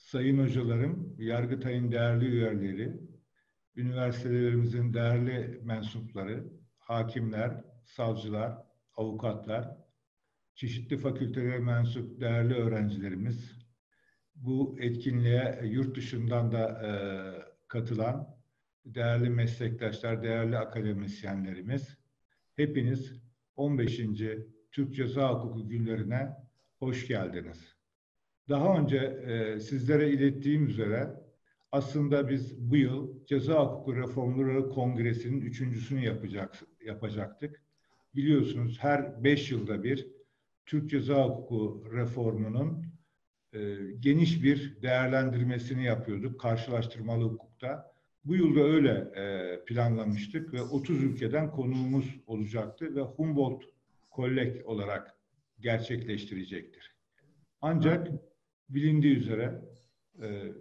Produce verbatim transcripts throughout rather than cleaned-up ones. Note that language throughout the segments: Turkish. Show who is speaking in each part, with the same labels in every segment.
Speaker 1: sayın hocalarım, Yargıtay'ın değerli üyeleri, üniversitelerimizin değerli mensupları, hakimler, savcılar, avukatlar, çeşitli fakültelere mensup değerli öğrencilerimiz, bu etkinliğe yurt dışından da e, katılan değerli meslektaşlar, değerli akademisyenlerimiz, hepiniz on beşinci Türk Ceza Hukuku Günlerine hoş geldiniz. Daha önce e, sizlere ilettiğim üzere aslında biz bu yıl Ceza Hukuku Reformları Kongresi'nin üçüncüsünü yapacak, yapacaktık. Biliyorsunuz her beş yılda bir Türk Ceza Hukuku reformunun e, geniş bir değerlendirmesini yapıyorduk karşılaştırmalı hukukta. Bu yılda öyle e, planlamıştık ve otuz ülkeden konuğumuz olacaktı ve Humboldt Kollek olarak gerçekleştirecektir. Ancak bilindiği üzere e,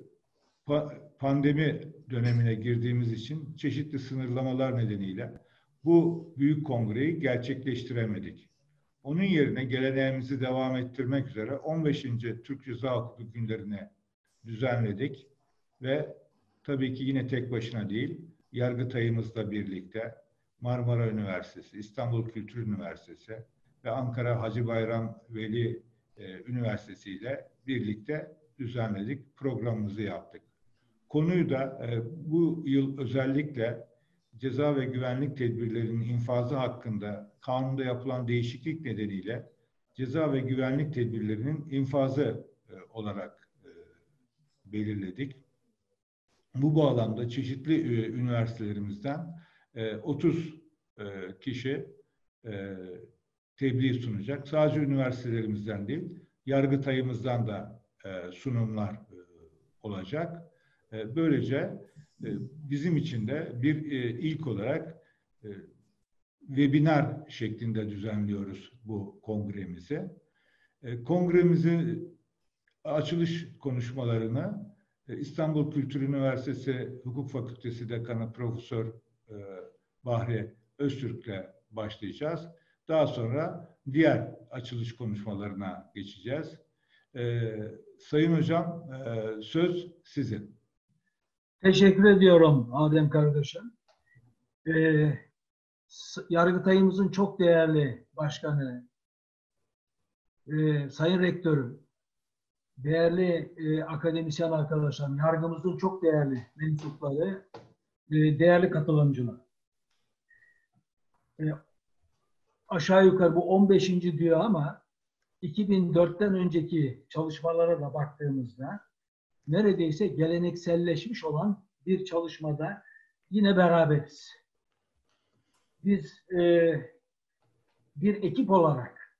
Speaker 1: pa pandemi dönemine girdiğimiz için çeşitli sınırlamalar nedeniyle bu büyük kongreyi gerçekleştiremedik. Onun yerine geleneğimizi devam ettirmek üzere on beşinci Türk Ceza Hukuku Günlerini düzenledik ve tabii ki yine tek başına değil, Yargıtay'ımızla birlikte Marmara Üniversitesi, İstanbul Kültür Üniversitesi ve Ankara Hacı Bayram Veli e, Üniversitesi ile birlikte düzenledik, programımızı yaptık. Konuyu da e, bu yıl özellikle ceza ve güvenlik tedbirlerinin infazı hakkında kanunda yapılan değişiklik nedeniyle ceza ve güvenlik tedbirlerinin infazı e, olarak e, belirledik. Bu bağlamda çeşitli e, üniversitelerimizden e, otuz e, kişi e, tebliğ sunacak. Sadece üniversitelerimizden değil, Yargıtay'ımızdan da e, sunumlar e, olacak. E, böylece e, bizim için de bir e, ilk olarak e, webinar şeklinde düzenliyoruz bu kongremizi. E, kongremizin açılış konuşmalarını e, İstanbul Kültür Üniversitesi Hukuk Fakültesi Dekanı Profesör e, Bahri Öztürk'le başlayacağız. Daha sonra diğer açılış konuşmalarına geçeceğiz. Ee, Sayın Hocam, e, söz sizin.
Speaker 2: Teşekkür ediyorum Adem kardeşim. Ee, Yargıtay'ımızın çok değerli başkanı, e, Sayın Rektörüm, değerli e, akademisyen arkadaşlarım, yargımızın çok değerli mensupları, e, değerli katılımcılar. E, aşağı yukarı bu on beşinci diyor ama iki bin dörtten önceki çalışmalara da baktığımızda neredeyse gelenekselleşmiş olan bir çalışmada yine beraberiz. Biz e, bir ekip olarak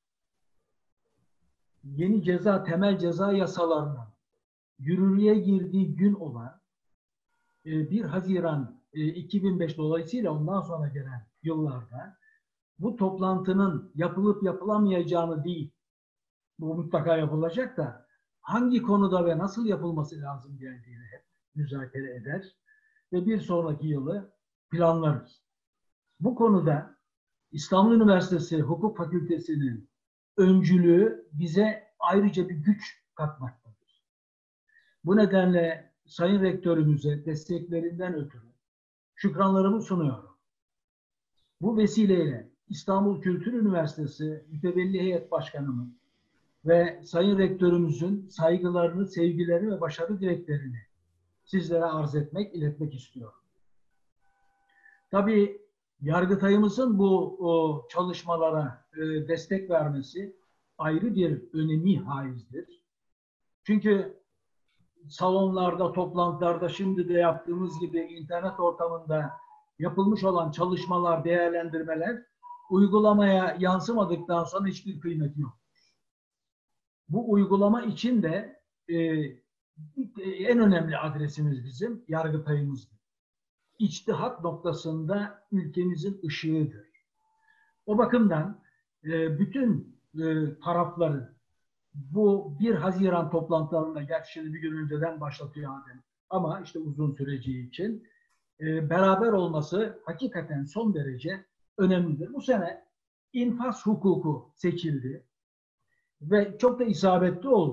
Speaker 2: yeni ceza, temel ceza yasalarının yürürlüğe girdiği gün olan e, bir Haziran e, iki bin beş dolayısıyla ondan sonra gelen yıllarda bu toplantının yapılıp yapılamayacağını değil, bu mutlaka yapılacak da hangi konuda ve nasıl yapılması lazım geldiğini hep müzakere eder ve bir sonraki yılı planlarız. Bu konuda İstanbul Üniversitesi Hukuk Fakültesi'nin öncülüğü bize ayrıca bir güç katmaktadır. Bu nedenle Sayın Rektörümüze desteklerinden ötürü şükranlarımı sunuyorum. Bu vesileyle İstanbul Kültür Üniversitesi Mütevelli Heyet Başkanımız ve Sayın Rektörümüzün saygılarını, sevgilerini ve başarı dileklerini sizlere arz etmek, iletmek istiyorum. Tabii Yargıtay'ımızın bu o, çalışmalara e, destek vermesi ayrı bir önemi haizdir. Çünkü salonlarda, toplantılarda şimdi de yaptığımız gibi internet ortamında yapılmış olan çalışmalar, değerlendirmeler uygulamaya yansımadıktan sonra hiçbir kıymeti yok. Bu uygulama için de e, en önemli adresimiz bizim Yargıtay'ımızdır. İçtihat noktasında ülkemizin ışığıdır. O bakımdan e, bütün e, tarafların bu bir Haziran toplantılarında, gerçi şimdi bir gün önceden başlatıyor Adem ama işte uzun süreci için e, beraber olması hakikaten son derece önemlidir. Bu sene infaz hukuku seçildi ve çok da isabetli oldu.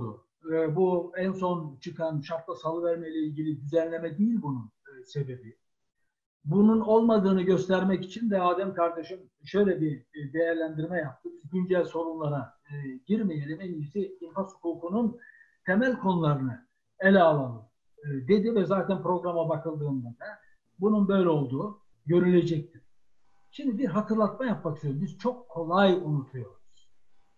Speaker 2: e, bu en son çıkan şartta salıverme ile ilgili düzenleme değil bunun e, sebebi. Bunun olmadığını göstermek için de Adem kardeşim şöyle bir e, değerlendirme yaptı. Biz güncel sorunlara e, girmeyelim. En iyisi infaz hukukunun temel konularını ele alalım e, dedi ve zaten programa bakıldığında da bunun böyle olduğu görülecektir. Şimdi bir hatırlatma yapmak istiyorum. Biz çok kolay unutuyoruz.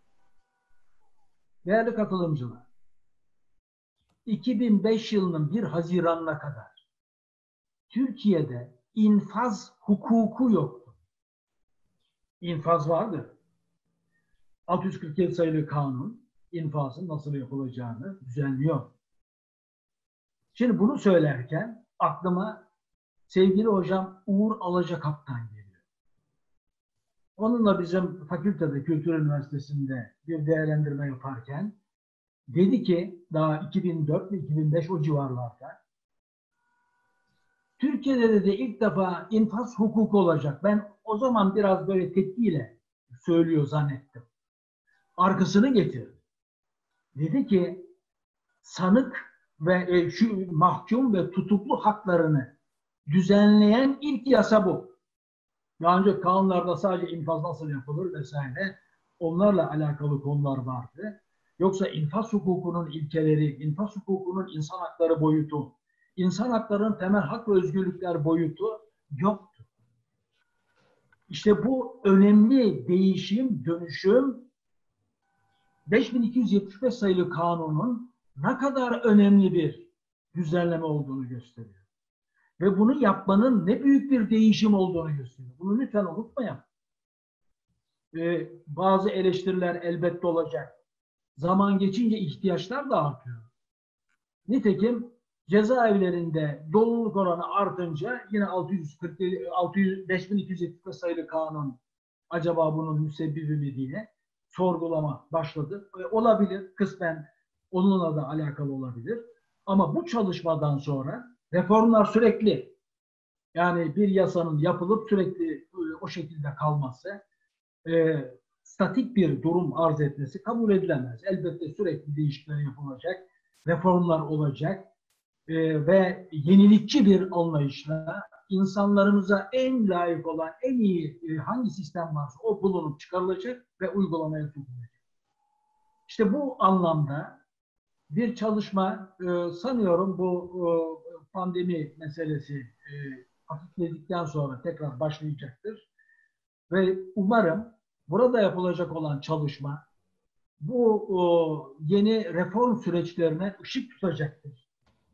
Speaker 2: Değerli katılımcılar, iki bin beş yılının bir Haziran'ına kadar Türkiye'de infaz hukuku yoktu. İnfaz vardı. altı yüz kırk yedi sayılı kanun infazın nasıl yapılacağını düzenliyor. Şimdi bunu söylerken aklıma sevgili hocam Uğur Alacakaptan geliyor. Onunla bizim fakültede, Kültür Üniversitesi'nde bir değerlendirme yaparken dedi ki daha iki bin dört ve iki bin beş o civarlarda Türkiye'de de ilk defa infaz hukuku olacak. Ben o zaman biraz böyle tepkiyle söylüyor zannettim. Arkasını getirdi. Dedi ki sanık ve şu mahkum ve tutuklu haklarını düzenleyen ilk yasa bu. Daha önce kanunlarda sadece infaz nasıl yapılır vesaire onlarla alakalı konular vardı. Yoksa infaz hukukunun ilkeleri, infaz hukukunun insan hakları boyutu, insan haklarının temel hak ve özgürlükler boyutu yoktu. İşte bu önemli değişim, dönüşüm beş bin iki yüz yetmiş beş sayılı kanunun ne kadar önemli bir düzenleme olduğunu gösteriyor. Ve bunu yapmanın ne büyük bir değişim olduğunu gösteriyor. Bunu lütfen unutmayın. Ee, bazı eleştiriler elbette olacak. Zaman geçince ihtiyaçlar da artıyor. Nitekim cezaevlerinde doluluk oranı artınca yine altı yüz kırk beş bin iki yüz yetmiş beş sayılı kanun acaba bunun müsebbibi mi diye sorgulama başladı. E, olabilir, kısmen onunla da alakalı olabilir. Ama bu çalışmadan sonra reformlar sürekli, yani bir yasanın yapılıp sürekli o şekilde kalması, e, statik bir durum arz etmesi kabul edilemez. Elbette sürekli değişiklikler yapılacak, reformlar olacak e, ve yenilikçi bir anlayışla insanlarımıza en layık olan, en iyi e, hangi sistem varsa o bulunup çıkarılacak ve uygulamaya sokulacak. İşte bu anlamda bir çalışma e, sanıyorum bu e, pandemi meselesi e, hafifledikten sonra tekrar başlayacaktır. Ve umarım burada yapılacak olan çalışma bu o, yeni reform süreçlerine ışık tutacaktır.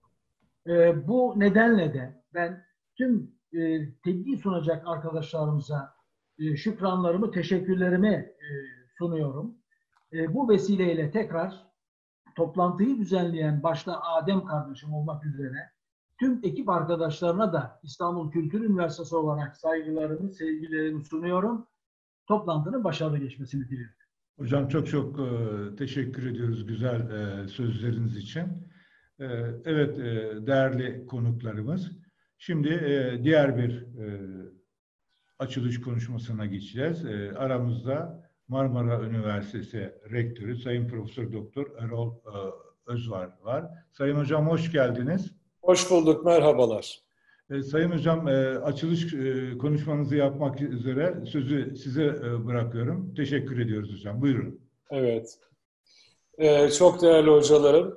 Speaker 2: E, bu nedenle de ben tüm e, tebliğ sunacak arkadaşlarımıza e, şükranlarımı, teşekkürlerimi e, sunuyorum. E, bu vesileyle tekrar toplantıyı düzenleyen başta Adem kardeşim olmak üzere tüm ekip arkadaşlarına da İstanbul Kültür Üniversitesi olarak saygılarımı, sevgilerimi sunuyorum. Toplantının başarılı geçmesini diliyorum.
Speaker 1: Hocam çok çok e, teşekkür ediyoruz güzel e, sözleriniz için. E, evet e, değerli konuklarımız. Şimdi e, diğer bir e, açılış konuşmasına geçeceğiz. E, aramızda Marmara Üniversitesi Rektörü Sayın Profesör Doktor Erol e, Özvar var. Sayın Hocam hoş geldiniz.
Speaker 3: Hoş bulduk, merhabalar.
Speaker 1: E, Sayın Hocam e, açılış e, konuşmanızı yapmak üzere sözü size e, bırakıyorum. Teşekkür ediyoruz hocam. Buyurun.
Speaker 3: Evet. Ee, çok değerli hocalarım,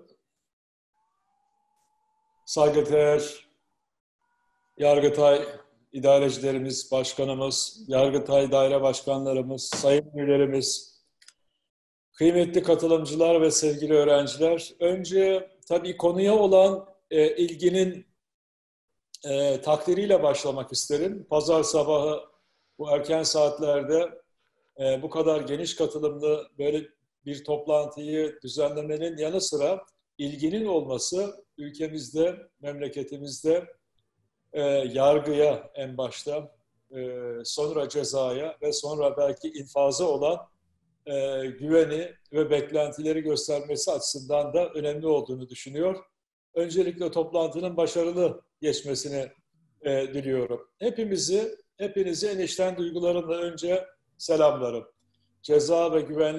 Speaker 3: saygıdeğer Yargıtay idarecilerimiz, başkanımız, Yargıtay daire başkanlarımız, sayın üyelerimiz, kıymetli katılımcılar ve sevgili öğrenciler. Önce tabii konuya olan e, ilginin e, takdiriyle başlamak isterim. Pazar sabahı bu erken saatlerde e, bu kadar geniş katılımlı böyle bir toplantıyı düzenlemenin yanı sıra ilginin olması ülkemizde, memleketimizde e, yargıya en başta, e, sonra cezaya ve sonra belki infaza olan e, güveni ve beklentileri göstermesi açısından da önemli olduğunu düşünüyor. Öncelikle toplantının başarılı geçmesini e, diliyorum. Hepimizi, hepinizi en içten duygularımla önce selamlarım. Ceza ve güvenlik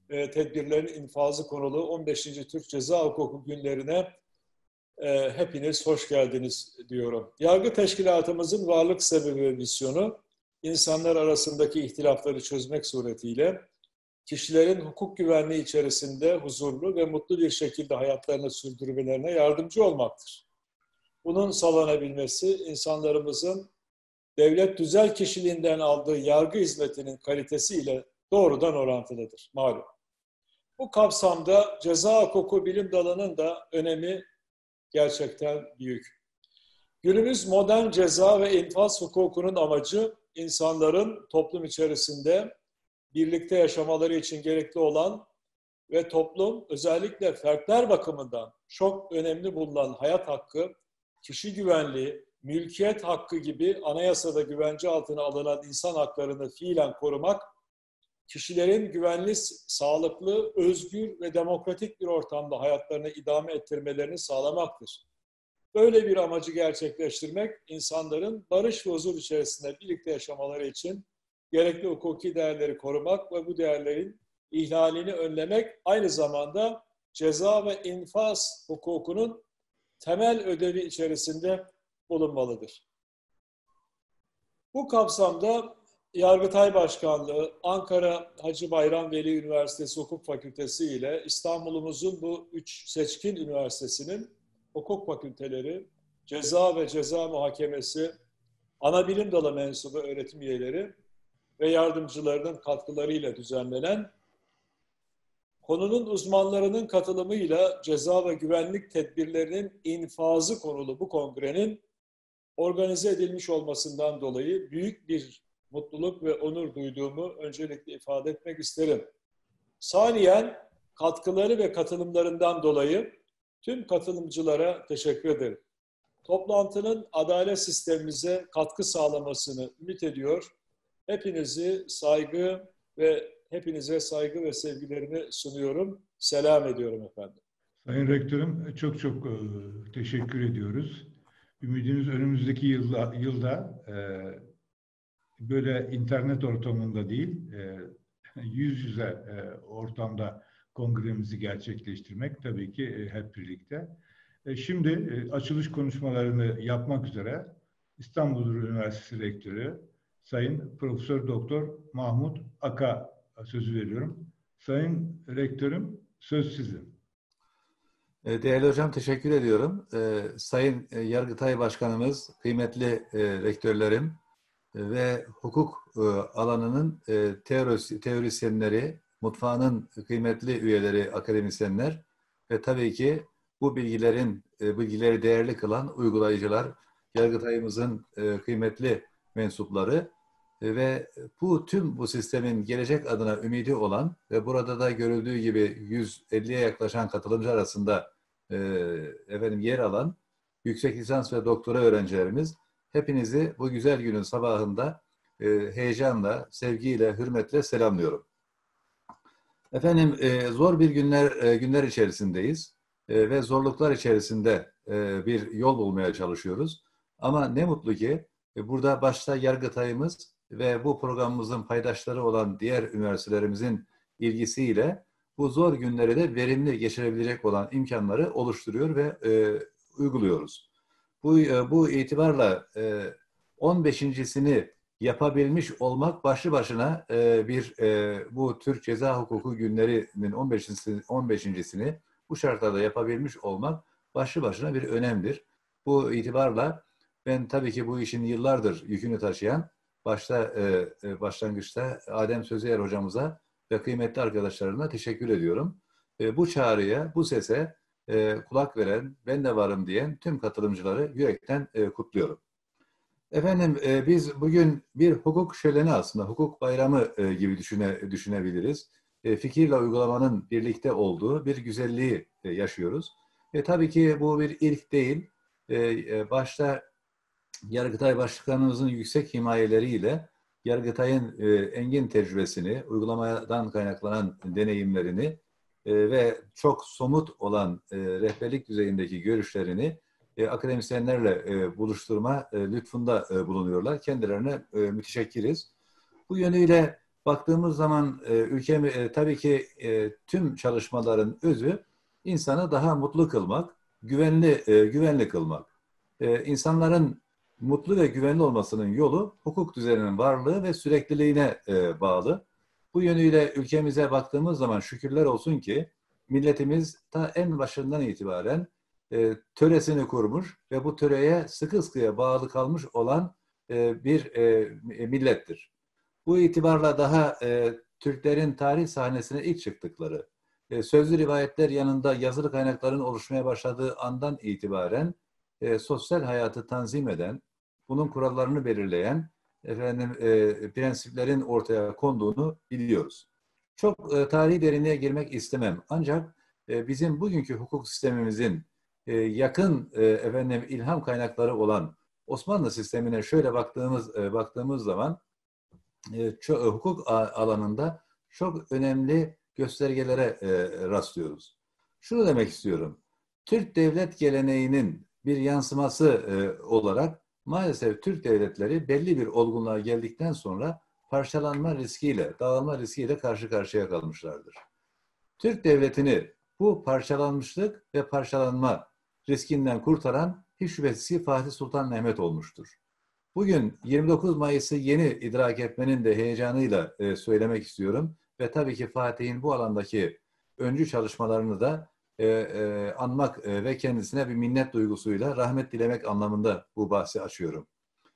Speaker 3: e, tedbirlerin infazı konulu on beşinci Türk Ceza Hukuku günlerine e, hepiniz hoş geldiniz diyorum. Yargı teşkilatımızın varlık sebebi ve misyonu, insanlar arasındaki ihtilafları çözmek suretiyle kişilerin hukuk güvenliği içerisinde huzurlu ve mutlu bir şekilde hayatlarını sürdürmelerine yardımcı olmaktır. Bunun sağlanabilmesi insanlarımızın devlet tüzel kişiliğinden aldığı yargı hizmetinin kalitesiyle doğrudan orantılıdır malum. Bu kapsamda ceza hukuku bilim dalının da önemi gerçekten büyük. Günümüz modern ceza ve infaz hukukunun amacı insanların toplum içerisinde birlikte yaşamaları için gerekli olan ve toplum özellikle fertler bakımından çok önemli bulunan hayat hakkı, kişi güvenliği, mülkiyet hakkı gibi anayasada güvence altına alınan insan haklarını fiilen korumak, kişilerin güvenli, sağlıklı, özgür ve demokratik bir ortamda hayatlarını idame ettirmelerini sağlamaktır. Böyle bir amacı gerçekleştirmek, insanların barış ve huzur içerisinde birlikte yaşamaları için gerekli hukuki değerleri korumak ve bu değerlerin ihlalini önlemek, aynı zamanda ceza ve infaz hukukunun temel ödevi içerisinde bulunmalıdır. Bu kapsamda Yargıtay Başkanlığı, Ankara Hacı Bayram Veli Üniversitesi Hukuk Fakültesi ile İstanbul'umuzun bu üç seçkin üniversitesinin hukuk fakülteleri, ceza ve ceza muhakemesi, anabilim dalı mensubu öğretim üyeleri ve yardımcılarının katkılarıyla düzenlenen, konunun uzmanlarının katılımıyla ceza ve güvenlik tedbirlerinin infazı konulu bu kongrenin organize edilmiş olmasından dolayı büyük bir mutluluk ve onur duyduğumu öncelikle ifade etmek isterim. Saniyen katkıları ve katılımlarından dolayı tüm katılımcılara teşekkür ederim. Toplantının adalet sistemimize katkı sağlamasını ümit ediyor. Hepinizi saygı ve hepinize saygı ve sevgilerimi sunuyorum. Selam ediyorum efendim.
Speaker 1: Sayın Rektörüm, çok çok teşekkür ediyoruz. Ümidimiz önümüzdeki yılda, yılda e, böyle internet ortamında değil, e, yüz yüze e, ortamda kongremizi gerçekleştirmek tabii ki e, hep birlikte. E, şimdi e, açılış konuşmalarını yapmak üzere İstanbul Üniversitesi Rektörü Sayın Profesör Doktor Mahmut Aka sözü veriyorum. Sayın Rektörüm, söz sizin.
Speaker 4: Değerli hocam, teşekkür ediyorum. Sayın Yargıtay Başkanımız, kıymetli rektörlerim ve hukuk alanının teorisyenleri, mutfağının kıymetli üyeleri, akademisyenler ve tabii ki bu bilgilerin bilgileri değerli kılan uygulayıcılar, Yargıtay'ımızın kıymetli mensupları ve bu tüm bu sistemin gelecek adına ümidi olan ve burada da görüldüğü gibi yüz elliye yaklaşan katılımcı arasında e, efendim yer alan yüksek lisans ve doktora öğrencilerimiz, hepinizi bu güzel günün sabahında e, heyecanla, sevgiyle, hürmetle selamlıyorum. Efendim e, zor bir günler e, günler içerisindeyiz e, ve zorluklar içerisinde e, bir yol bulmaya çalışıyoruz. Ama ne mutlu ki e, burada başta Yargıtay'ımız ve bu programımızın paydaşları olan diğer üniversitelerimizin ilgisiyle bu zor günleri de verimli geçirebilecek olan imkanları oluşturuyor ve e, uyguluyoruz. Bu, e, bu itibarla e, on beşincisini yapabilmiş olmak başlı başına e, bir e, bu Türk Ceza Hukuku günlerinin on beşincisini bu şartlarda yapabilmiş olmak başlı başına bir önemdir. Bu itibarla ben tabii ki bu işin yıllardır yükünü taşıyan başta e, başlangıçta Adem Sözeyer hocamıza ve kıymetli arkadaşlarına teşekkür ediyorum. E, bu çağrıya, bu sese e, kulak veren, ben de varım diyen tüm katılımcıları yürekten e, kutluyorum. Efendim e, biz bugün bir hukuk şöleni, aslında hukuk bayramı e, gibi düşüne, düşünebiliriz. E, fikirle uygulamanın birlikte olduğu bir güzelliği e, yaşıyoruz. E, tabii ki bu bir ilk değil. E, e, başta Yargıtay Başkanımızın yüksek himayeleriyle Yargıtay'ın e, engin tecrübesini, uygulamadan kaynaklanan deneyimlerini e, ve çok somut olan e, rehberlik düzeyindeki görüşlerini e, akademisyenlerle e, buluşturma e, lütfunda e, bulunuyorlar. Kendilerine e, müteşekkiriz. Bu yönüyle baktığımız zaman e, ülkemi e, tabii ki e, tüm çalışmaların özü insanı daha mutlu kılmak, güvenli e, güvenli kılmak. E, insanların mutlu ve güvenli olmasının yolu hukuk düzeninin varlığı ve sürekliliğine e, bağlı. Bu yönüyle ülkemize baktığımız zaman şükürler olsun ki milletimiz ta en başından itibaren e, töresini kurmuş ve bu töreye sıkı sıkıya bağlı kalmış olan e, bir e, millettir. Bu itibarla daha e, Türklerin tarih sahnesine ilk çıktıkları, e, sözlü rivayetler yanında yazılı kaynakların oluşmaya başladığı andan itibaren e, sosyal hayatı tanzim eden, bunun kurallarını belirleyen efendim e, prensiplerin ortaya konduğunu biliyoruz. Çok e, tarihi derinliğe girmek istemem. Ancak e, bizim bugünkü hukuk sistemimizin e, yakın e, efendim ilham kaynakları olan Osmanlı sistemine şöyle baktığımız e, baktığımız zaman e, çok, hukuk alanında çok önemli göstergelere e, rastlıyoruz. Şunu demek istiyorum. Türk devlet geleneğinin bir yansıması e, olarak maalesef Türk devletleri belli bir olgunluğa geldikten sonra parçalanma riskiyle, dağılma riskiyle karşı karşıya kalmışlardır. Türk devletini bu parçalanmışlık ve parçalanma riskinden kurtaran hiç şüphesiz ki Fatih Sultan Mehmet olmuştur. Bugün yirmi dokuz Mayıs'ı yeni idrak etmenin de heyecanıyla e, söylemek istiyorum. Ve tabii ki Fatih'in bu alandaki öncü çalışmalarını da e, e, anmak e, ve kendisine bir minnet duygusuyla rahmet dilemek anlamında bu bahsi açıyorum.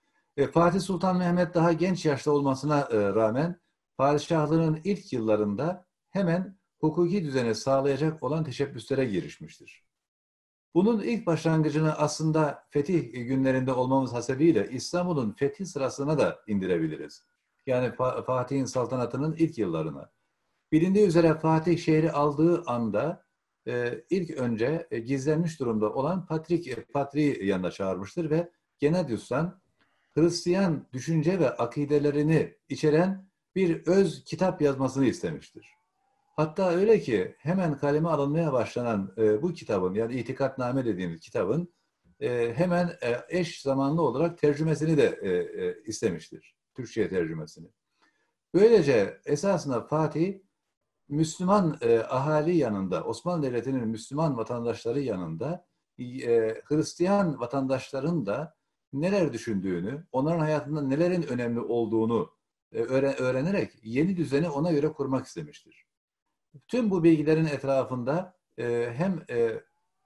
Speaker 4: E, Fatih Sultan Mehmet daha genç yaşta olmasına e, rağmen padişahlığının ilk yıllarında hemen hukuki düzeni sağlayacak olan teşebbüslere girişmiştir. Bunun ilk başlangıcını aslında fetih günlerinde olmamız hasebiyle İstanbul'un fethi sırasına da indirebiliriz. Yani Fatih'in saltanatının ilk yıllarına. Bilindiği üzere Fatih şehri aldığı anda e, ilk önce e, gizlenmiş durumda olan Patrik, Patriği yanına çağırmıştır ve Genadius'tan Hristiyan düşünce ve akidelerini içeren bir öz kitap yazmasını istemiştir. Hatta öyle ki hemen kaleme alınmaya başlanan e, bu kitabın, yani İtikadname dediğimiz kitabın e, hemen e, eş zamanlı olarak tercümesini de e, e, istemiştir. Türkçe'ye tercümesini. Böylece esasında Fatih Müslüman e, ahali yanında, Osmanlı Devleti'nin Müslüman vatandaşları yanında e, Hristiyan vatandaşların da neler düşündüğünü, onların hayatında nelerin önemli olduğunu e, öğrenerek yeni düzeni ona göre kurmak istemiştir. Tüm bu bilgilerin etrafında e, hem e,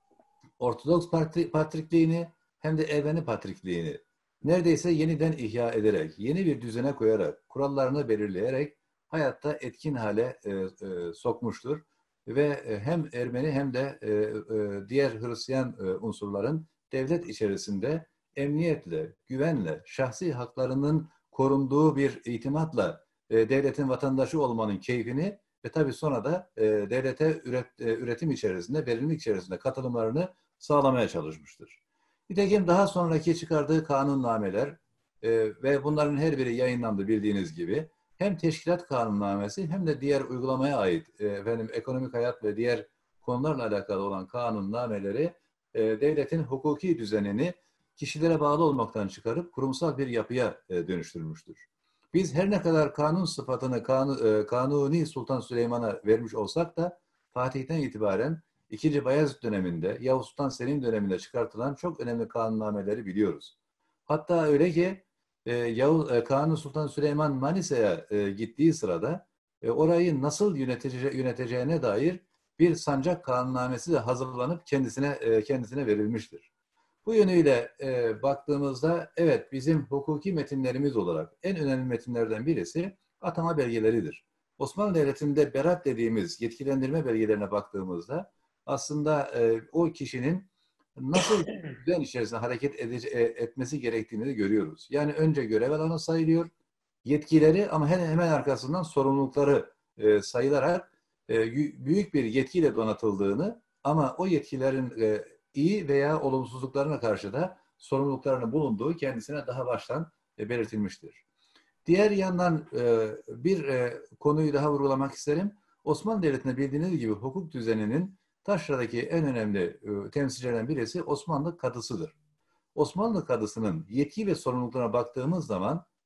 Speaker 4: Ortodoks Patrikliğini hem de Ermeni Patrikliğini neredeyse yeniden ihya ederek, yeni bir düzene koyarak, kurallarını belirleyerek hayatta etkin hale e, e, sokmuştur. Ve e, hem Ermeni hem de e, e, diğer Hristiyan e, unsurların devlet içerisinde emniyetle, güvenle, şahsi haklarının korunduğu bir itimatla e, devletin vatandaşı olmanın keyfini ve tabii sonra da e, devlete üret, e, üretim içerisinde, verimlilik içerisinde katılımlarını sağlamaya çalışmıştır. Nitekim daha sonraki çıkardığı kanunnameler e, ve bunların her biri yayınlandı bildiğiniz gibi. Hem teşkilat kanunnamesi hem de diğer uygulamaya ait e, efendim ekonomik hayat ve diğer konularla alakalı olan kanunnameleri e, devletin hukuki düzenini kişilere bağlı olmaktan çıkarıp kurumsal bir yapıya e, dönüştürmüştür. Biz her ne kadar kanun sıfatını kanun, Kanuni Sultan Süleyman'a vermiş olsak da Fatih'ten itibaren ikinci. Bayezid döneminde, Yavuz Sultan Selim döneminde çıkartılan çok önemli kanunnameleri biliyoruz. Hatta öyle ki e, Yavuz, e, Kanuni Sultan Süleyman Manisa'ya e, gittiği sırada e, orayı nasıl yönetece, yöneteceğine dair bir sancak kanunnamesi de hazırlanıp kendisine e, kendisine verilmiştir. Bu yönüyle e, baktığımızda evet bizim hukuki metinlerimiz olarak en önemli metinlerden birisi atama belgeleridir. Osmanlı Devleti'nde berat dediğimiz yetkilendirme belgelerine baktığımızda aslında e, o kişinin nasıl düzen içerisinde hareket edece, etmesi gerektiğini de görüyoruz. Yani önce görev alanı sayılıyor, yetkileri ama hemen, hemen arkasından sorumlulukları e, sayılarak e, büyük bir yetkiyle donatıldığını ama o yetkilerin e, iyi veya olumsuzluklarına karşı da sorumluluklarının bulunduğu kendisine daha baştan e, belirtilmiştir. Diğer yandan e, bir e, konuyu daha vurgulamak isterim. Osmanlı Devleti'nde bildiğiniz gibi hukuk düzeninin taşradaki en önemli e, temsilcilerinden birisi Osmanlı Kadısı'dır. Osmanlı Kadısı'nın yetki ve sorumluluklarına baktığımız zaman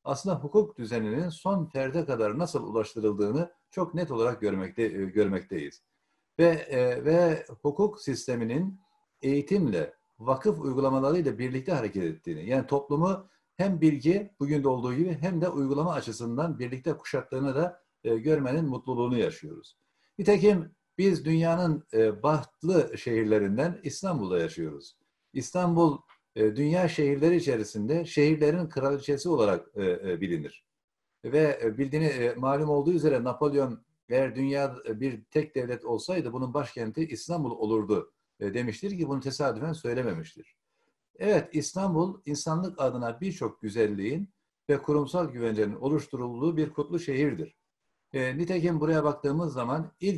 Speaker 4: aslında hukuk düzeninin son ferde kadar nasıl ulaştırıldığını çok net olarak görmekte, görmekteyiz. Ve, e, ve hukuk sisteminin eğitimle, vakıf uygulamalarıyla birlikte hareket ettiğini, yani toplumu hem bilgi, bugün de olduğu gibi, hem de uygulama açısından birlikte kuşattığını da e, görmenin mutluluğunu yaşıyoruz. Nitekim biz dünyanın e, bahtlı şehirlerinden İstanbul'da yaşıyoruz. İstanbul, e, dünya şehirleri içerisinde şehirlerin kraliçesi olarak e, e, bilinir. Ve e, bildiğini e, malum olduğu üzere Napolyon, eğer dünya bir tek devlet olsaydı bunun başkenti İstanbul olurdu e, demiştir ki bunu tesadüfen söylememiştir. Evet, İstanbul insanlık adına birçok güzelliğin ve kurumsal güvencenin oluşturulduğu bir kutlu şehirdir. E, nitekim buraya baktığımız zaman ilk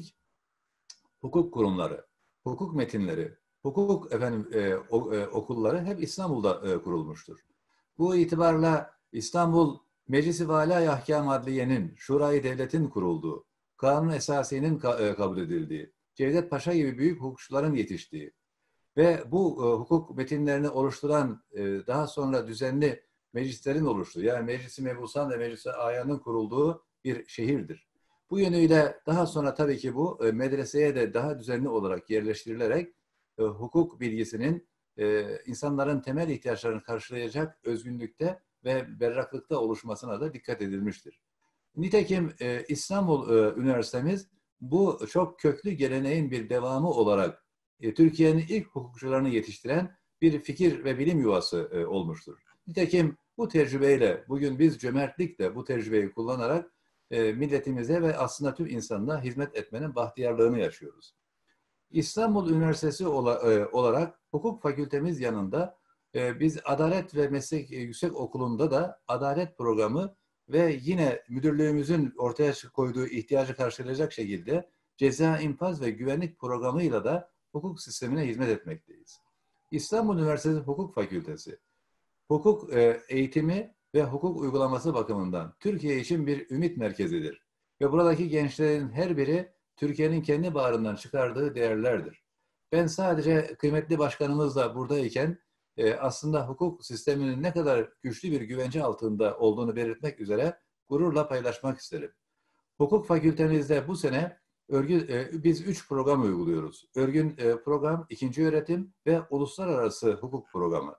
Speaker 4: hukuk kurumları, hukuk metinleri, hukuk efendim e, o, e, okulları hep İstanbul'da e, kurulmuştur. Bu itibarla İstanbul Meclis-i Vali Ahkam Adliye'nin, Şurayı Devlet'in kurulduğu, Kanun Esasi'nin ka e, kabul edildiği, Cevdet Paşa gibi büyük hukukçuların yetiştiği ve bu e, hukuk metinlerini oluşturan e, daha sonra düzenli meclislerin oluştuğu, yani Meclis-i Mebusan ve Meclis-i Ayan'ın kurulduğu bir şehirdir. Bu yönüyle daha sonra tabii ki bu e, medreseye de daha düzenli olarak yerleştirilerek e, hukuk bilgisinin e, insanların temel ihtiyaçlarını karşılayacak özgünlükte ve berraklıkta oluşmasına da dikkat edilmiştir. Nitekim e, İstanbul e, Üniversitemiz bu çok köklü geleneğin bir devamı olarak e, Türkiye'nin ilk hukukçularını yetiştiren bir fikir ve bilim yuvası e, olmuştur. Nitekim bu tecrübeyle bugün biz cömertlikle bu tecrübeyi kullanarak e, milletimize ve aslında tüm insanlığa hizmet etmenin bahtiyarlığını yaşıyoruz. İstanbul Üniversitesi ola, e, olarak hukuk fakültemiz yanında e, biz Adalet ve Meslek Yüksek Okulu'nda da adalet programı ve yine müdürlüğümüzün ortaya koyduğu ihtiyacı karşılayacak şekilde ceza, infaz ve güvenlik programıyla da hukuk sistemine hizmet etmekteyiz. İstanbul Üniversitesi Hukuk Fakültesi, hukuk e, eğitimi ve hukuk uygulaması bakımından Türkiye için bir ümit merkezidir. Ve buradaki gençlerin her biri Türkiye'nin kendi bağrından çıkardığı değerlerdir. Ben sadece kıymetli başkanımızla buradayken e, aslında hukuk sisteminin ne kadar güçlü bir güvence altında olduğunu belirtmek üzere gururla paylaşmak isterim. Hukuk fakültemizde bu sene örgü, e, biz üç program uyguluyoruz. Örgün e, program, ikinci öğretim ve uluslararası hukuk programı.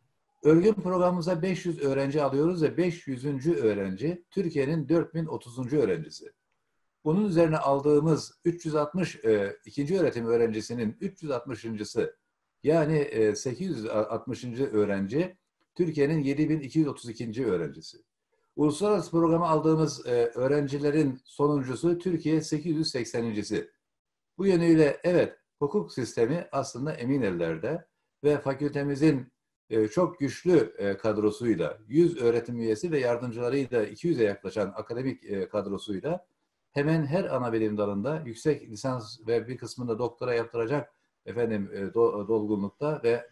Speaker 4: Örgün programımıza beş yüz öğrenci alıyoruz ve beş yüzüncü öğrenci Türkiye'nin dört bin otuzuncu öğrencisi. Bunun üzerine aldığımız üç yüz altmış e, ikinci öğretim öğrencisinin üç yüz altmışıncısı yani e, sekiz yüz altmışıncı öğrenci Türkiye'nin yedi bin iki yüz otuz ikinci öğrencisi. Uluslararası programa aldığımız e, öğrencilerin sonuncusu Türkiye sekiz yüz seksenincisi. Bu yönüyle evet, hukuk sistemi aslında emin ellerde ve fakültemizin e, çok güçlü e, kadrosuyla, yüz öğretim üyesi ve yardımcılarıyla iki yüze yaklaşan akademik e, kadrosuyla hemen her ana bilim dalında yüksek lisans ve bir kısmında doktora yaptıracak efendim e, do, dolgunlukta ve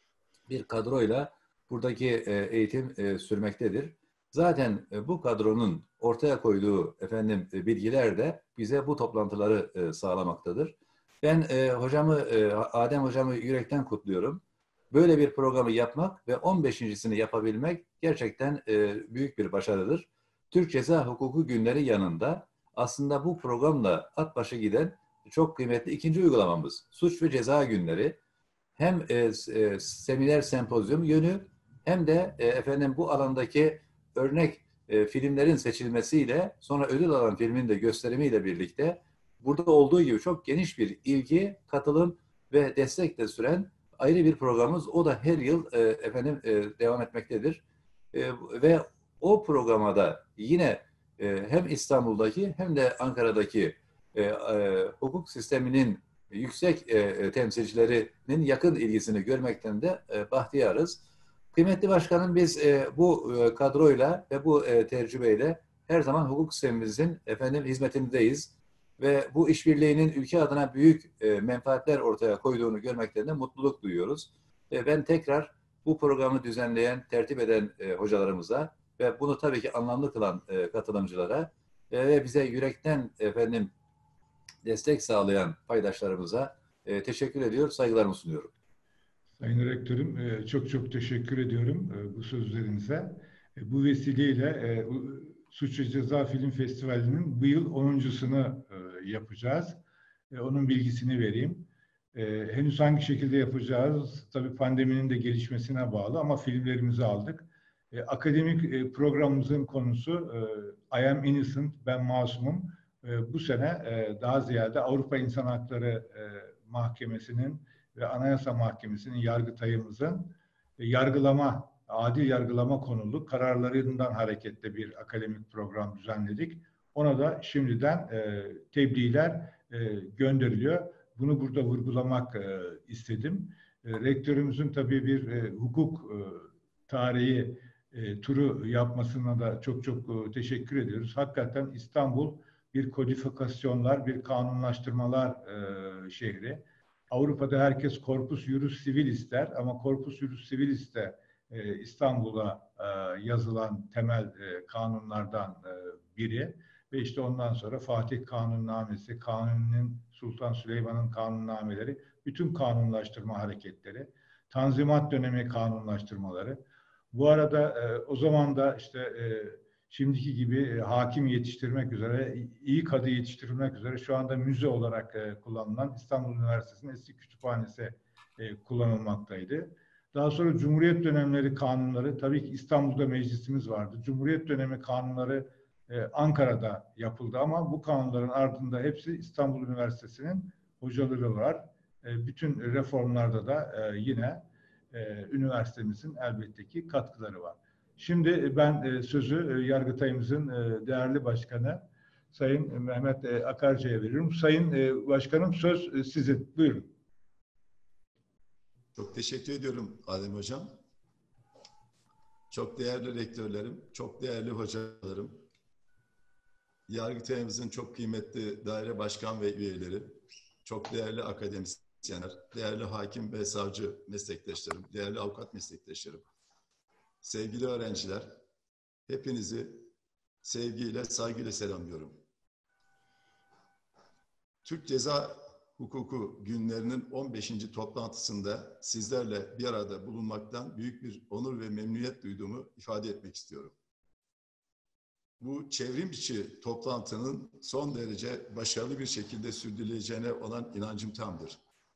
Speaker 4: bir kadroyla buradaki e, eğitim e, sürmektedir. Zaten e, bu kadronun ortaya koyduğu efendim e, bilgiler de bize bu toplantıları e, sağlamaktadır. Ben e, hocamı, e, Adem hocamı yürekten kutluyorum. Böyle bir programı yapmak ve on beşincisini yapabilmek gerçekten e, büyük bir başarıdır. Türk Ceza Hukuku Günleri yanında aslında bu programla at başı giden çok kıymetli ikinci uygulamamız Suç ve Ceza Günleri. Hem e, e, seminer sempozyum yönü hem de e, efendim bu alandaki örnek e, filmlerin seçilmesiyle sonra ödül alan filmin de gösterimiyle birlikte burada olduğu gibi çok geniş bir ilgi, katılım ve destekle süren ayrı bir programımız. O da her yıl e, efendim e, devam etmektedir. E, ve o programa da yine e, hem İstanbul'daki hem de Ankara'daki e, e, hukuk sisteminin yüksek e, temsilcilerinin yakın ilgisini görmekten de e, bahtiyarız. Kıymetli başkanım, biz e, bu e, kadroyla ve bu e, tecrübeyle her zaman hukuk sistemimizin efendim hizmetindeyiz ve bu işbirliğinin ülke adına büyük e, menfaatler ortaya koyduğunu görmekten de mutluluk duyuyoruz. E, ben tekrar bu programı düzenleyen, tertip eden e, hocalarımıza ve bunu tabii ki anlamlı kılan e, katılımcılara e, ve bize yürekten efendim destek sağlayan paydaşlarımıza e, teşekkür ediyor, saygılarımı sunuyorum.
Speaker 1: Sayın Rektörüm, çok çok teşekkür ediyorum bu sözlerinize. E, bu vesileyle e, Suç ve Ceza Film Festivali'nin bu yıl onuncusunu e, yapacağız. E, onun bilgisini vereyim. E, henüz hangi şekilde yapacağız tabii pandeminin de gelişmesine bağlı ama filmlerimizi aldık. E, akademik e, programımızın konusu e, I Am Innocent, ben masumum. E, bu sene e, daha ziyade Avrupa İnsan Hakları e, Mahkemesi'nin ve Anayasa Mahkemesi'nin, Yargıtay'ımızın e, yargılama, adil yargılama konulu kararlarından hareketle bir akademik program düzenledik. Ona da şimdiden e, tebliğler e, gönderiliyor. Bunu burada vurgulamak e, istedim. E, rektörümüzün tabii bir e, hukuk e, tarihi e, turu yapmasına da çok çok e, teşekkür ediyoruz. Hakikaten İstanbul bir kodifikasyonlar, bir kanunlaştırmalar e, şehri. Avrupa'da herkes corpus juris civil ister ama corpus juris civilis de e, İstanbul'a e, yazılan temel e, kanunlardan e, biri. Ve işte ondan sonra Fatih Kanunnamesi, Kanuni'nin, Sultan Süleyman'ın kanunnameleri, bütün kanunlaştırma hareketleri, Tanzimat dönemi kanunlaştırmaları. Bu arada e, o zaman da işte e, şimdiki gibi e, hakim yetiştirmek üzere, iyi kadı yetiştirmek üzere şu anda müze olarak e, kullanılan İstanbul Üniversitesi'nin eski kütüphanesi e, kullanılmaktaydı. Daha sonra Cumhuriyet dönemleri kanunları, tabii ki İstanbul'da meclisimiz vardı. Cumhuriyet dönemi kanunları e, Ankara'da yapıldı ama bu kanunların ardında hepsi İstanbul Üniversitesi'nin hocaları var. E, bütün reformlarda da e, yine e, üniversitemizin elbette ki katkıları var. Şimdi ben e, sözü e, Yargıtay'ımızın e, değerli başkanı Sayın Mehmet e, Akarca'ya veriyorum. Sayın e, Başkanım söz e, sizin. Buyurun.
Speaker 5: Çok teşekkür ediyorum Adem Hocam. Çok değerli rektörlerim, çok değerli hocalarım, Yargıtay'ımızın çok kıymetli daire başkan ve üyeleri, çok değerli akademisyenler, değerli hakim ve savcı meslektaşlarım, değerli avukat meslektaşlarım, sevgili öğrenciler, hepinizi sevgiyle, saygıyla selamlıyorum. Türk Ceza Hukuku günlerinin on beşinci toplantısında sizlerle bir arada bulunmaktan büyük bir onur ve memnuniyet duyduğumu ifade etmek istiyorum. Bu çevrim içi toplantının son derece başarılı bir şekilde sürdürüleceğine olan inancım tamdır.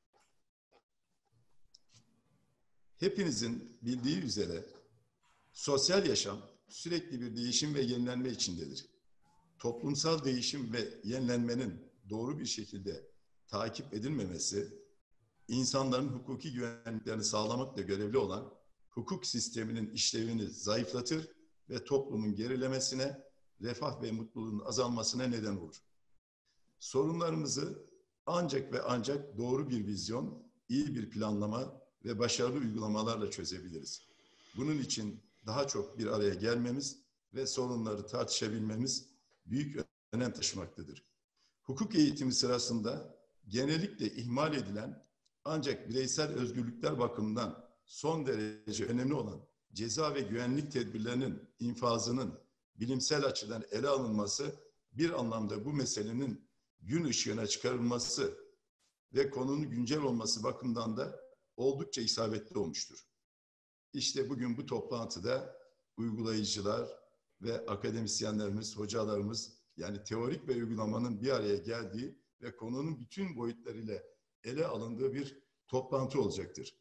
Speaker 5: Hepinizin bildiği üzere sosyal yaşam sürekli bir değişim ve yenilenme içindedir. Toplumsal değişim ve yenilenmenin doğru bir şekilde takip edilmemesi, insanların hukuki güvenliklerini sağlamakla görevli olan hukuk sisteminin işlevini zayıflatır ve toplumun gerilemesine, refah ve mutluluğun azalmasına neden olur. Sorunlarımızı ancak ve ancak doğru bir vizyon, iyi bir planlama ve başarılı uygulamalarla çözebiliriz. Bunun için daha çok bir araya gelmemiz ve sorunları tartışabilmemiz büyük önem taşımaktadır. Hukuk eğitimi sırasında genellikle ihmal edilen ancak bireysel özgürlükler bakımından son derece önemli olan ceza ve güvenlik tedbirlerinin infazının bilimsel açıdan ele alınması bir anlamda bu meselenin gün ışığına çıkarılması ve konunun güncel olması bakımından da oldukça isabetli olmuştur. İşte bugün bu toplantıda uygulayıcılar ve akademisyenlerimiz, hocalarımız yani teorik ve uygulamanın bir araya geldiği ve konunun bütün boyutlarıyla ele alındığı bir toplantı olacaktır.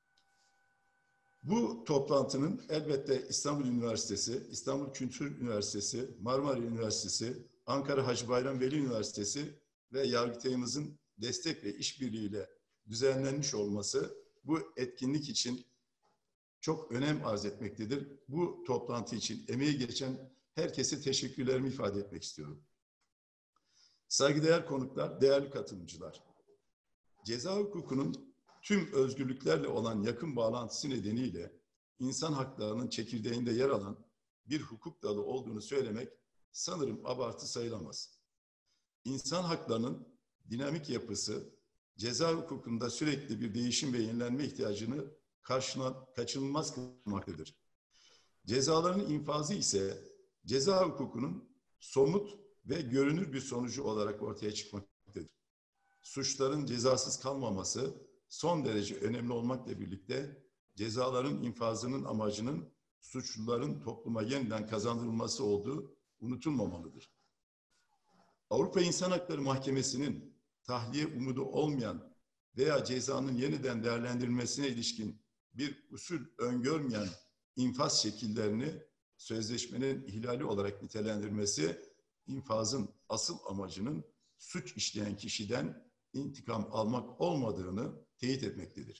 Speaker 5: Bu toplantının elbette İstanbul Üniversitesi, İstanbul Kültür Üniversitesi, Marmara Üniversitesi, Ankara Hacı Bayram Veli Üniversitesi ve Yargıtay'ımızın destek ve işbirliğiyle düzenlenmiş olması bu etkinlik için çok önem arz etmektedir. Bu toplantı için emeği geçen herkese teşekkürlerimi ifade etmek istiyorum. Saygıdeğer konuklar, değerli katılımcılar. Ceza hukukunun tüm özgürlüklerle olan yakın bağlantısı nedeniyle insan haklarının çekirdeğinde yer alan bir hukuk dalı olduğunu söylemek sanırım abartı sayılamaz. İnsan haklarının dinamik yapısı ceza hukukunda sürekli bir değişim ve yenilenme ihtiyacını karşılan, kaçınılmaz kılmaktadır. Cezaların infazı ise ceza hukukunun somut ve görünür bir sonucu olarak ortaya çıkmaktadır. Suçların cezasız kalmaması son derece önemli olmakla birlikte cezaların infazının amacının suçluların topluma yeniden kazandırılması olduğu unutulmamalıdır. Avrupa İnsan Hakları Mahkemesi'nin tahliye umudu olmayan veya cezanın yeniden değerlendirilmesine ilişkin bir usul öngörmeyen infaz şekillerini sözleşmenin ihlali olarak nitelendirmesi, infazın asıl amacının suç işleyen kişiden intikam almak olmadığını teyit etmektedir.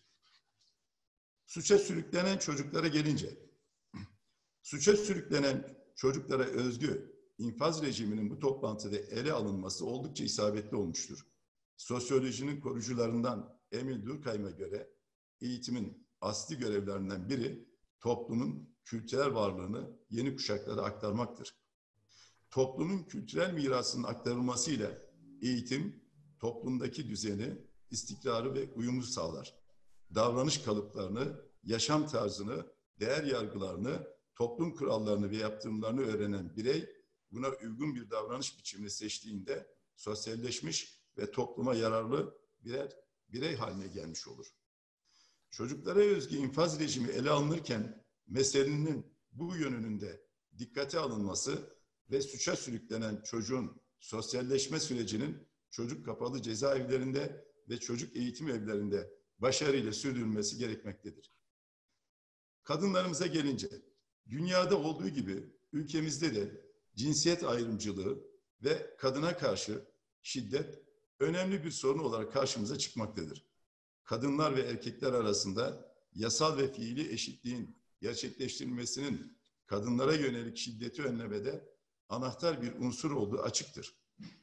Speaker 5: Suça sürüklenen çocuklara gelince, suça sürüklenen çocuklara özgü infaz rejiminin bu toplantıda ele alınması oldukça isabetli olmuştur. Sosyolojinin kurucularından Emil Durkheim'e göre eğitimin asli görevlerinden biri toplumun kültürel varlığını yeni kuşaklara aktarmaktır. Toplumun kültürel mirasının aktarılmasıyla eğitim toplumdaki düzeni, istikrarı ve uyumu sağlar. Davranış kalıplarını, yaşam tarzını, değer yargılarını, toplum kurallarını ve yaptırımlarını öğrenen birey buna uygun bir davranış biçimini seçtiğinde sosyalleşmiş ve topluma yararlı birer birey haline gelmiş olur. Çocuklara özgü infaz rejimi ele alınırken meselenin bu yönünün de dikkate alınması ve suça sürüklenen çocuğun sosyalleşme sürecinin çocuk kapalı cezaevlerinde ve çocuk eğitim evlerinde başarıyla sürdürülmesi gerekmektedir. Kadınlarımıza gelince, dünyada olduğu gibi ülkemizde de cinsiyet ayrımcılığı ve kadına karşı şiddet önemli bir sorun olarak karşımıza çıkmaktadır. Kadınlar ve erkekler arasında yasal ve fiili eşitliğin gerçekleştirilmesinin kadınlara yönelik şiddeti önlemede anahtar bir unsur olduğu açıktır.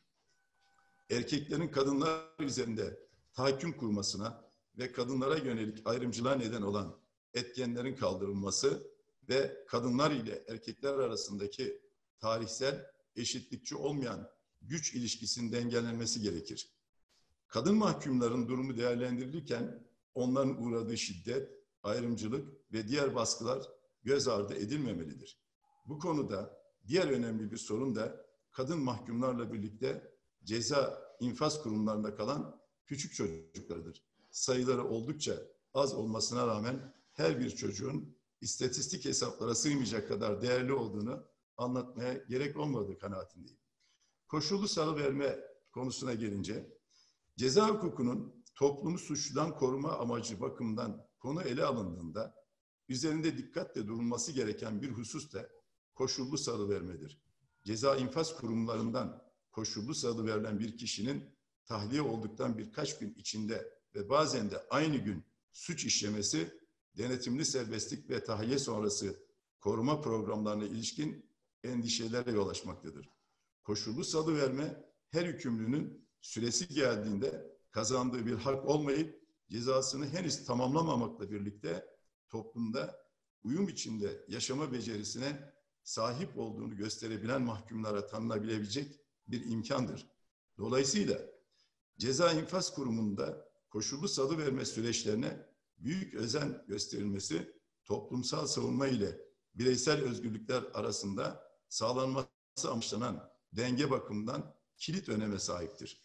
Speaker 5: Erkeklerin kadınlar üzerinde tahakküm kurmasına ve kadınlara yönelik ayrımcılığa neden olan etkenlerin kaldırılması ve kadınlar ile erkekler arasındaki tarihsel eşitlikçi olmayan güç ilişkisinin dengelenmesi gerekir. Kadın mahkumların durumu değerlendirilirken onların uğradığı şiddet, ayrımcılık ve diğer baskılar göz ardı edilmemelidir. Bu konuda diğer önemli bir sorun da kadın mahkumlarla birlikte ceza infaz kurumlarında kalan küçük çocuklardır. Sayıları oldukça az olmasına rağmen her bir çocuğun istatistik hesaplara sığmayacak kadar değerli olduğunu anlatmaya gerek olmadığı kanaatindeyim. Koşullu salıverme konusuna gelince, ceza hukukunun toplumu suçludan koruma amacı bakımından konu ele alındığında üzerinde dikkatle durulması gereken bir husus da koşullu salıvermedir. Ceza infaz kurumlarından koşullu salıverilen bir kişinin tahliye olduktan birkaç gün içinde ve bazen de aynı gün suç işlemesi, denetimli serbestlik ve tahliye sonrası koruma programlarına ilişkin endişelere yol açmaktadır. Koşullu salıverme her hükümlünün süresi geldiğinde kazandığı bir hak olmayıp cezasını henüz tamamlamamakla birlikte toplumda uyum içinde yaşama becerisine sahip olduğunu gösterebilen mahkumlara tanınabilecek bir imkandır. Dolayısıyla ceza infaz kurumunda koşullu salıverme süreçlerine büyük özen gösterilmesi toplumsal savunma ile bireysel özgürlükler arasında sağlanması amaçlanan denge bakımından kilit öneme sahiptir.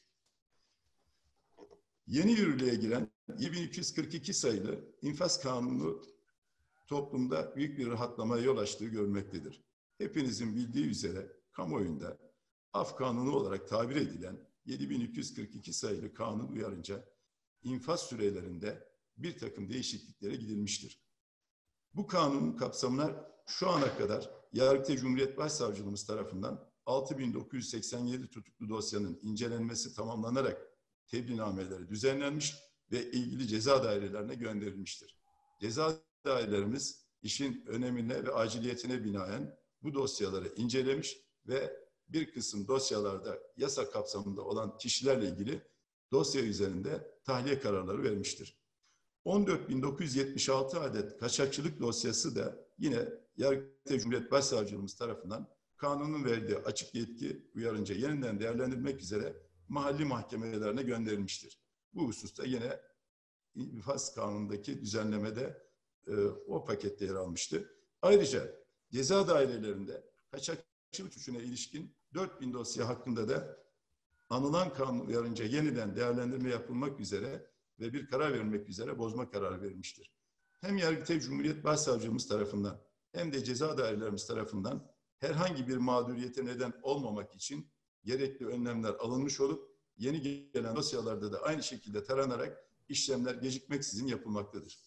Speaker 5: Yeni yürürlüğe giren yedi bin iki yüz kırk iki sayılı infaz kanunu toplumda büyük bir rahatlamaya yol açtığı görülmektedir. Hepinizin bildiği üzere kamuoyunda af kanunu olarak tabir edilen yedi bin iki yüz kırk iki sayılı kanun uyarınca infaz sürelerinde bir takım değişikliklere gidilmiştir. Bu kanunun kapsamına şu ana kadar Yargıtay Cumhuriyet Başsavcılığımız tarafından altı bin dokuz yüz seksen yedi tutuklu dosyanın incelenmesi tamamlanarak tebliğnameleri düzenlenmiş ve ilgili ceza dairelerine gönderilmiştir. Ceza dairelerimiz işin önemine ve aciliyetine binaen bu dosyaları incelemiş ve bir kısım dosyalarda yasa kapsamında olan kişilerle ilgili dosya üzerinde tahliye kararları vermiştir. on dört bin dokuz yüz yetmiş altı adet kaçakçılık dosyası da yine Yargıtay Cumhuriyet Başsavcılığımız tarafından kanunun verdiği açık yetki uyarınca yeniden değerlendirmek üzere mahalli mahkemelerine gönderilmiştir. Bu hususta yine infaz kanunundaki düzenlemede e, o pakette yer almıştı. Ayrıca ceza dairelerinde kaçakçılık suçuna ilişkin dört bin dosya hakkında da anılan kanun uyarınca yeniden değerlendirme yapılmak üzere ve bir karar verilmek üzere bozma kararı verilmiştir. Hem Yargıtay Cumhuriyet Başsavcımız tarafından hem de ceza dairelerimiz tarafından herhangi bir mağduriyete neden olmamak için gerekli önlemler alınmış olup yeni gelen dosyalarda da aynı şekilde taranarak işlemler gecikmeksizin yapılmaktadır.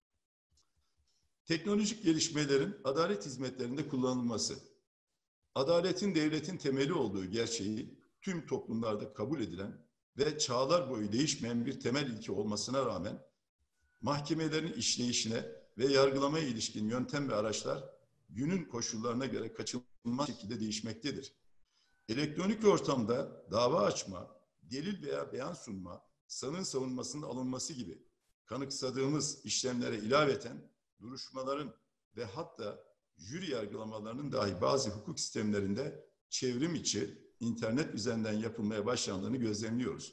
Speaker 5: Teknolojik gelişmelerin adalet hizmetlerinde kullanılması, adaletin devletin temeli olduğu gerçeği tüm toplumlarda kabul edilen ve çağlar boyu değişmeyen bir temel ilke olmasına rağmen mahkemelerin işleyişine ve yargılamaya ilişkin yöntem ve araçlar günün koşullarına göre kaçınılmaz şekilde değişmektedir. Elektronik ortamda dava açma, delil veya beyan sunma, sanığın savunmasının alınması gibi kanıksadığımız işlemlere ilaveten duruşmaların ve hatta jüri yargılamalarının dahi bazı hukuk sistemlerinde çevrim içi internet üzerinden yapılmaya başlandığını gözlemliyoruz.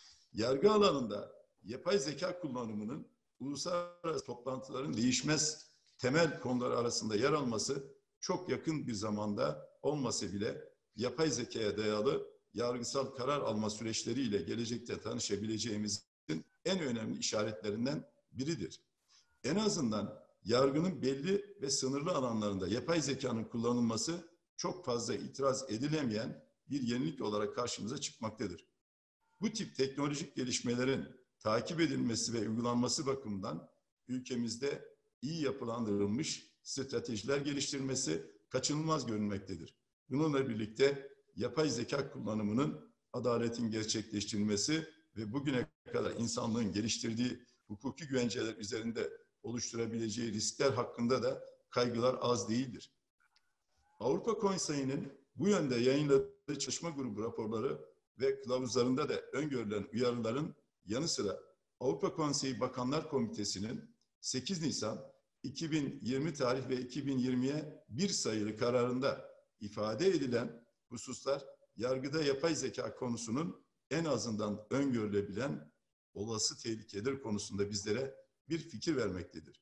Speaker 5: Yargı alanında yapay zeka kullanımının uluslararası toplantıların değişmez temel konuları arasında yer alması çok yakın bir zamanda olmasa bile yapay zekaya dayalı yargısal karar alma süreçleriyle gelecekte tanışabileceğimizin en önemli işaretlerinden biridir. En azından yargının belli ve sınırlı alanlarında yapay zekanın kullanılması çok fazla itiraz edilemeyen bir yenilik olarak karşımıza çıkmaktadır. Bu tip teknolojik gelişmelerin takip edilmesi ve uygulanması bakımından ülkemizde iyi yapılandırılmış stratejiler geliştirmesi kaçınılmaz görünmektedir. Bununla birlikte yapay zeka kullanımının adaletin gerçekleştirilmesi ve bugüne kadar insanlığın geliştirdiği hukuki güvenceler üzerinde oluşturabileceği riskler hakkında da kaygılar az değildir. Avrupa Konseyi'nin bu yönde yayınladığı çalışma grubu raporları ve kılavuzlarında da öngörülen uyarıların yanı sıra Avrupa Konseyi Bakanlar Komitesi'nin sekiz Nisan iki bin yirmi tarih ve iki bin yirmiye bir sayılı kararında ifade edilen hususlar yargıda yapay zeka konusunun en azından öngörülebilen olası tehlikeler konusunda bizlere bir fikir vermektedir.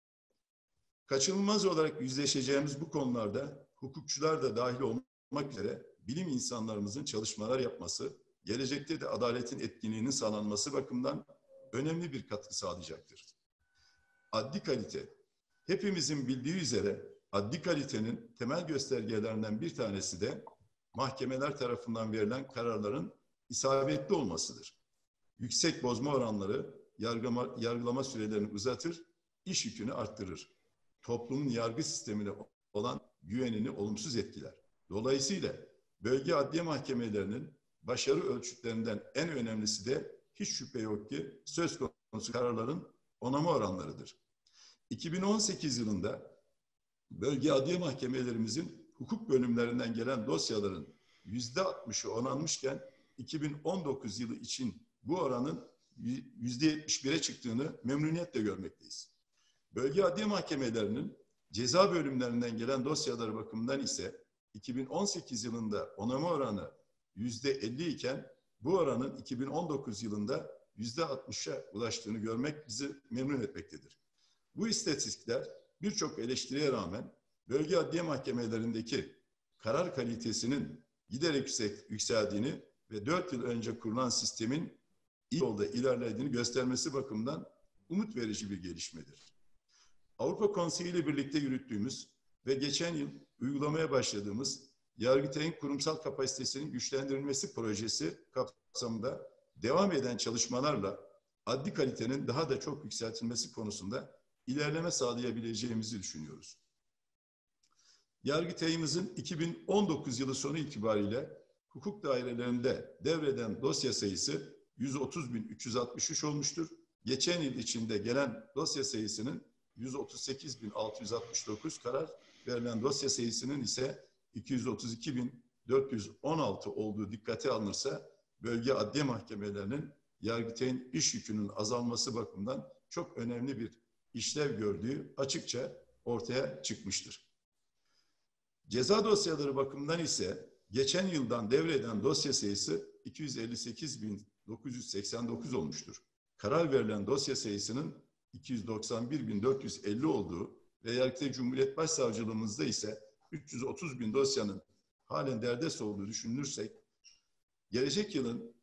Speaker 5: Kaçınılmaz olarak yüzleşeceğimiz bu konularda hukukçular da dahil olmak üzere bilim insanlarımızın çalışmalar yapması, gelecekte de adaletin etkinliğinin sağlanması bakımından önemli bir katkı sağlayacaktır. Adli kalite, hepimizin bildiği üzere adli kalitenin temel göstergelerinden bir tanesi de mahkemeler tarafından verilen kararların isabetli olmasıdır. Yüksek bozma oranları yargılama, yargılama sürelerini uzatır, iş yükünü arttırır. Toplumun yargı sistemine olan güvenini olumsuz etkiler. Dolayısıyla bölge adliye mahkemelerinin başarı ölçütlerinden en önemlisi de hiç şüphe yok ki söz konusu kararların onama oranlarıdır. iki bin on sekiz yılında bölge adliye mahkemelerimizin hukuk bölümlerinden gelen dosyaların yüzde altmışı onanmışken iki bin on dokuz yılı için bu oranın yüzde yetmiş bire çıktığını memnuniyetle görmekteyiz. Bölge adliye mahkemelerinin ceza bölümlerinden gelen dosyaları bakımından ise iki bin on sekiz yılında onama oranı yüzde elli iken bu oranın iki bin on dokuz yılında yüzde altmışa ulaştığını görmek bizi memnun etmektedir. Bu istatistikler birçok eleştiriye rağmen bölge adliye mahkemelerindeki karar kalitesinin giderek yüksek, yükseldiğini ve dört yıl önce kurulan sistemin iyi yolda ilerlediğini göstermesi bakımından umut verici bir gelişmedir. Avrupa Konseyi ile birlikte yürüttüğümüz ve geçen yıl uygulamaya başladığımız Yargıtay'ın kurumsal kapasitesinin güçlendirilmesi projesi kapsamında devam eden çalışmalarla adli kalitenin daha da çok yükseltilmesi konusunda ilerleme sağlayabileceğimizi düşünüyoruz. Yargıtay'ımızın iki bin on dokuz yılı sonu itibariyle hukuk dairelerinde devreden dosya sayısı yüz otuz bin üç yüz altmış üç olmuştur. Geçen yıl içinde gelen dosya sayısının yüz otuz sekiz bin altı yüz altmış dokuz, karar verilen dosya sayısının ise iki yüz otuz iki bin dört yüz on altı olduğu dikkate alınırsa bölge adliye mahkemelerinin Yargıtay'ın iş yükünün azalması bakımından çok önemli bir işlev gördüğü açıkça ortaya çıkmıştır. Ceza dosyaları bakımından ise geçen yıldan devreden dosya sayısı iki yüz elli sekiz bin dokuz yüz seksen dokuz olmuştur. Karar verilen dosya sayısının iki yüz doksan bir bin dört yüz elli olduğu ve Yargıtay Cumhuriyet Başsavcılığımızda ise üç yüz otuz bin dosyanın halen derdest olduğu düşünürsek, gelecek yılın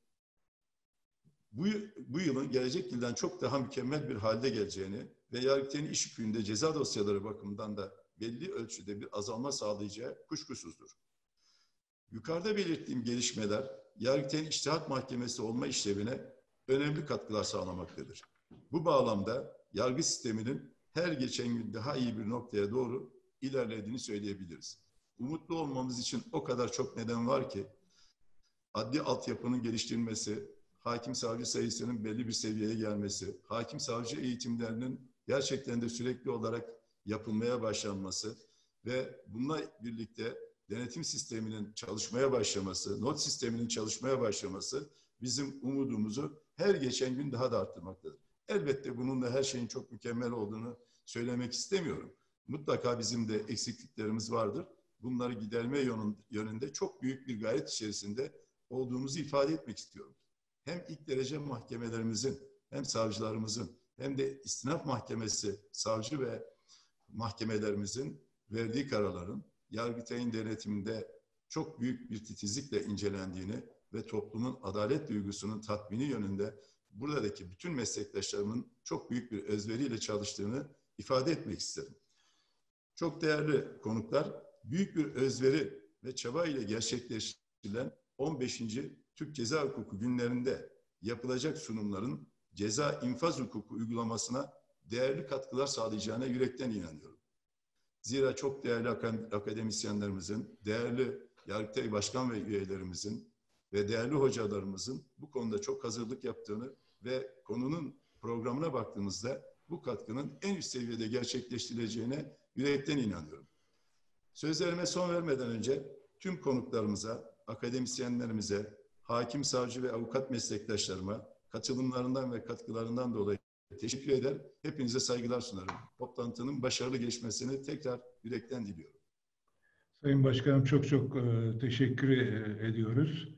Speaker 5: bu, bu yılın gelecek yıldan çok daha mükemmel bir halde geleceğini ve Yargıtay'ın iş yükünde ceza dosyaları bakımından da belli ölçüde bir azalma sağlayacağı kuşkusuzdur. Yukarıda belirttiğim gelişmeler, Yargıtay'ın İçtihat Mahkemesi olma işlevine önemli katkılar sağlamaktadır. Bu bağlamda yargı sisteminin her geçen gün daha iyi bir noktaya doğru ilerlediğini söyleyebiliriz. Umutlu olmamız için o kadar çok neden var ki, adli altyapının geliştirilmesi, hakim savcı sayısının belli bir seviyeye gelmesi, hakim savcı eğitimlerinin gerçekten de sürekli olarak yapılmaya başlanması ve bununla birlikte denetim sisteminin çalışmaya başlaması, not sisteminin çalışmaya başlaması bizim umudumuzu her geçen gün daha da arttırmaktadır. Elbette bunun da her şeyin çok mükemmel olduğunu söylemek istemiyorum. Mutlaka bizim de eksikliklerimiz vardır. Bunları giderme yönünde çok büyük bir gayret içerisinde olduğumuzu ifade etmek istiyorum. Hem ilk derece mahkemelerimizin, hem savcılarımızın, hem de istinaf mahkemesi, savcı ve mahkemelerimizin verdiği kararların Yargıtay'ın denetiminde çok büyük bir titizlikle incelendiğini ve toplumun adalet duygusunun tatmini yönünde buradaki bütün meslektaşlarımın çok büyük bir özveriyle çalıştığını ifade etmek isterim. Çok değerli konuklar, büyük bir özveri ve çaba ile gerçekleştirilen on beşinci Türk Ceza Hukuku günlerinde yapılacak sunumların ceza infaz hukuku uygulamasına değerli katkılar sağlayacağına yürekten inanıyorum. Zira çok değerli akademisyenlerimizin, değerli Yargıtay Başkan ve üyelerimizin ve değerli hocalarımızın bu konuda çok hazırlık yaptığını ve konunun programına baktığımızda bu katkının en üst seviyede gerçekleştirileceğine yürekten inanıyorum. Sözlerime son vermeden önce tüm konuklarımıza, akademisyenlerimize, hakim, savcı ve avukat meslektaşlarıma katılımlarından ve katkılarından dolayı teşekkür eder. Hepinize saygılar sunarım. Toplantının başarılı geçmesini tekrar yürekten diliyorum.
Speaker 1: Sayın Başkanım, çok çok e, teşekkür e, ediyoruz.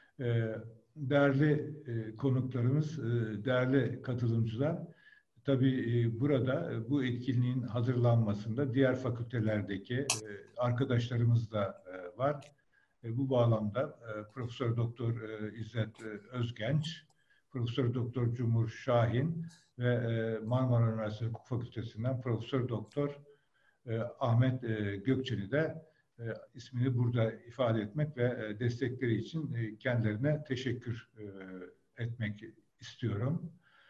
Speaker 1: E, değerli e, konuklarımız, e, değerli katılımcılar, tabii e, burada e, bu etkinliğin hazırlanmasında diğer fakültelerdeki e, arkadaşlarımız da e, var. E, bu bağlamda e, Profesör Doktor e, İzzet e, Özgenç, Profesör Doktor Cumhur Şahin ve e, Marmara Üniversitesi Hukuk Fakültesinden Profesör Doktor e, Ahmet e, Gökçen'i de e, ismini burada ifade etmek ve e, destekleri için e, kendilerine teşekkür e, etmek istiyorum.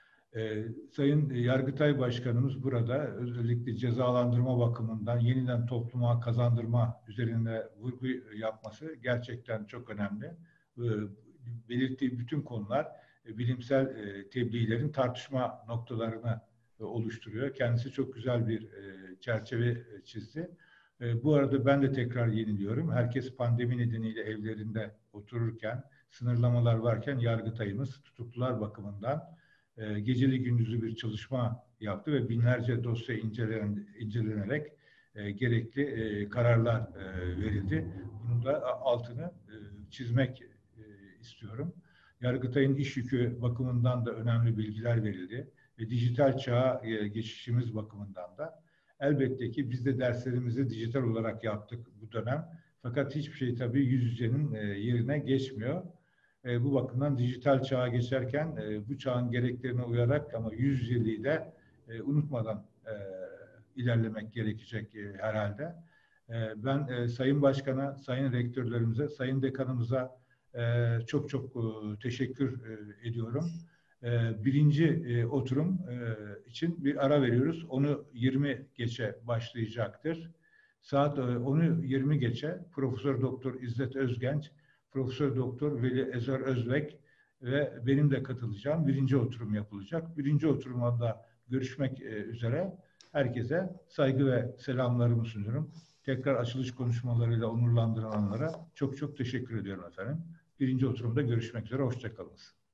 Speaker 1: E, Sayın Yargıtay Başkanımız burada özellikle cezalandırma bakımından yeniden topluma kazandırma üzerine vurgu yapması gerçekten çok önemli. E, belirttiği bütün konular e, bilimsel e, tebliğlerin tartışma noktalarını e, oluşturuyor. Kendisi çok güzel bir e, çerçeve e, çizdi. E, bu arada ben de tekrar yeniliyorum. Herkes pandemi nedeniyle evlerinde otururken, sınırlamalar varken Yargıtay'ımız tutuklular bakımından e, geceli gündüzlü bir çalışma yaptı ve binlerce dosya incelen, incelenerek e, gerekli e, kararlar e, verildi. Bunun da altını e, çizmek e, istiyorum. Yargıtay'ın iş yükü bakımından da önemli bilgiler verildi ve dijital çağa e, geçişimiz bakımından da elbette ki biz de derslerimizi dijital olarak yaptık bu dönem. Fakat hiçbir şey tabii yüz yüzenin e, yerine geçmiyor. E, bu bakımdan dijital çağa geçerken e, bu çağın gereklerine uyarak ama yüz yüzeliği de e, unutmadan e, ilerlemek gerekecek e, herhalde. E, ben e, Sayın Başkan'a, Sayın Rektörlerimize, Sayın Dekanımıza e, çok çok e, teşekkür e, ediyorum. E, birinci e, oturum e, için bir ara veriyoruz. Onu yirmi geçe başlayacaktır. Saat e, onu yirmi geçe Profesör Doktor İzzet Özgenç, Profesör Doktor Veli Ezer Özbek ve benim de katılacağım birinci oturum yapılacak. Birinci oturumda görüşmek üzere herkese saygı ve selamlarımı sunuyorum. Tekrar açılış konuşmalarıyla onurlandıranlara çok çok teşekkür ediyorum efendim. Birinci oturumda görüşmek üzere. Hoşça kalınız.